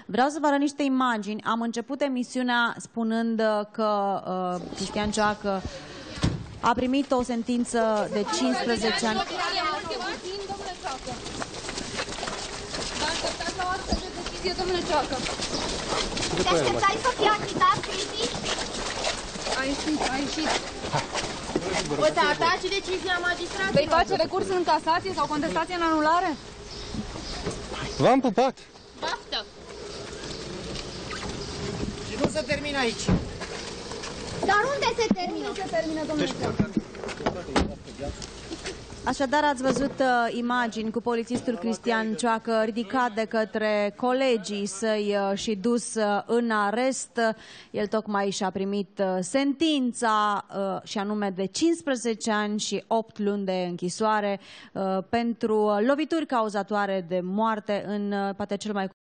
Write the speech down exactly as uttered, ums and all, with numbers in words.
Vreau să vă arăt niște imagini. Am început emisiunea spunând că uh, Cristian Cioacă a primit o sentință de cincisprezece ani. Domnule Cioacă. Te așteptai să fie achitat, Cristi? A ieșit, a ieșit. O să ataci decizia magistratului? Vei face recurs în casație sau contestație în anulare? V-am pupat. Baftă! Și nu se termină aici. Dar unde se termină? Unde se termină, domnule Cioacă? Așadar, ați văzut uh, imagini cu polițistul Cristian Cioacă ridicat de către colegii săi uh, și dus uh, în arest. El tocmai și-a primit uh, sentința uh, și anume de cincisprezece ani și opt luni de închisoare uh, pentru lovituri cauzatoare de moarte în uh, poate cel mai